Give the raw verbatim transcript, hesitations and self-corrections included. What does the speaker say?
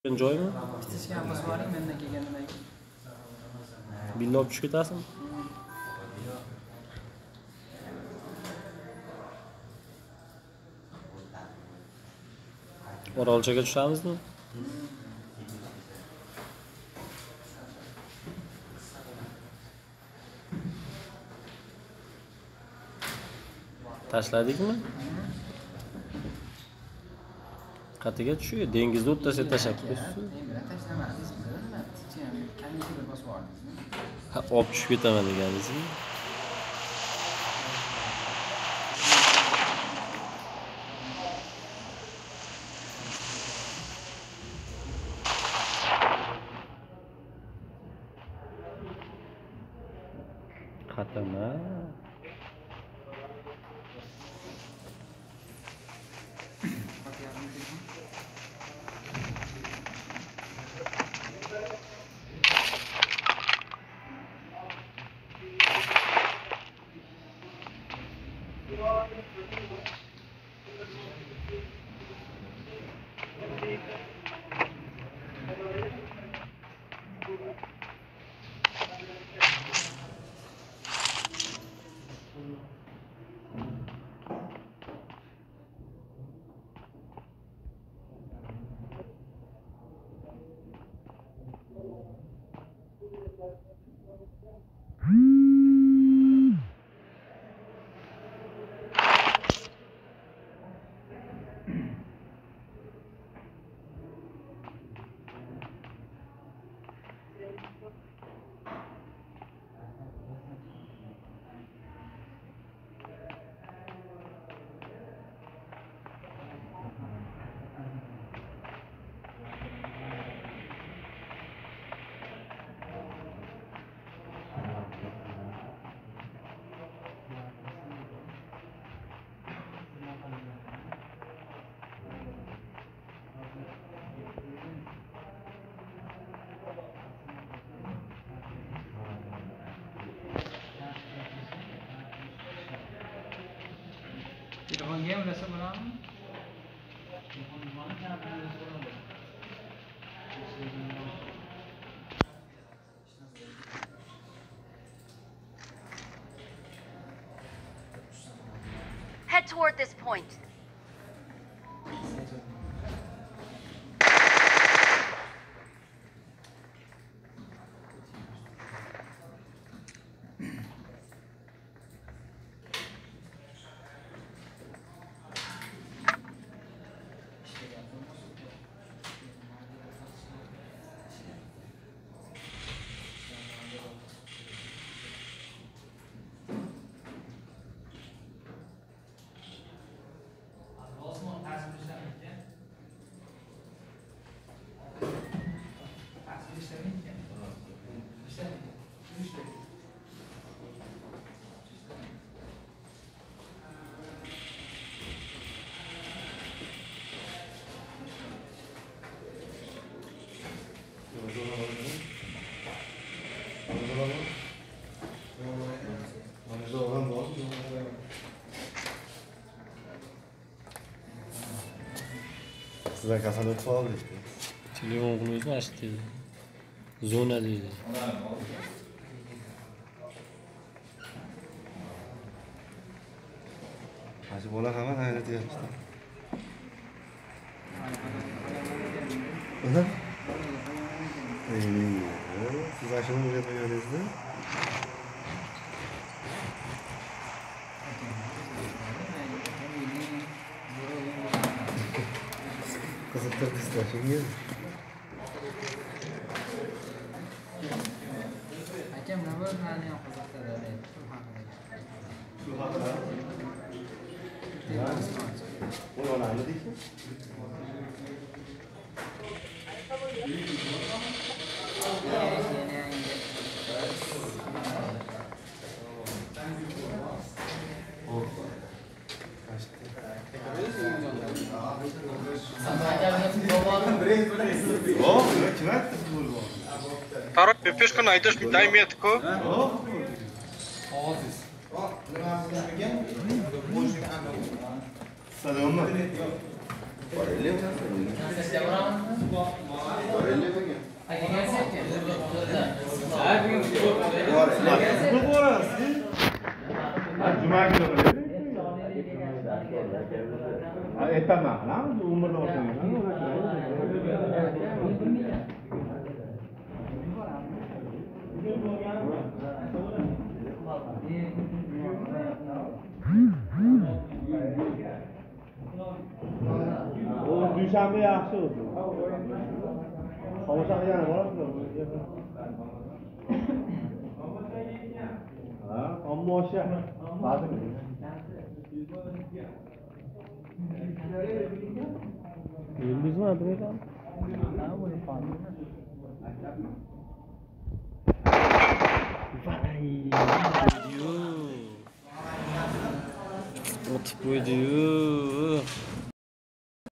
Joymi? Sizga ham bosib oling, mendan kelgandan keyin. Billo olib tushib ketasizmi? Orolchaga tushamizmi? Tashladikmi? Qatiga tushiyor, dengizda o'rtasiga tashab qo'ysiz. Men tashlamadingiz, nima? Sizga ham kamikida bosib oldingizmi? Ha, olib tushib ketaman deganingizmi? Qatama. Telefonga ham urasa bo'ladimi? Head toward this point. Sizden kasada tuvaldı işte. Telefon qiluvchi açtı. Zona deydi. Hacı bola hemen hayret yapmıştı. Aha. İyi. Siz aşının buraya da görüyorsunuz. Kızıktır kızlar şimdi. Akam nima bo'lganini ham qiziqtirdi deydi. Shu haqida. Shu haqida. Bunu ona anladık mı? O, kime attı bu? Tarık pepешка найдешь, дай метку. Sadece onlar. Siz pertama, lan umur nomor O dushanba yaxshi o'zi. Qo'shaq yana borasiz. Ha, ammo o'sha ba'zi Yulduzmi adresan? O'tib qo'ydi-yu.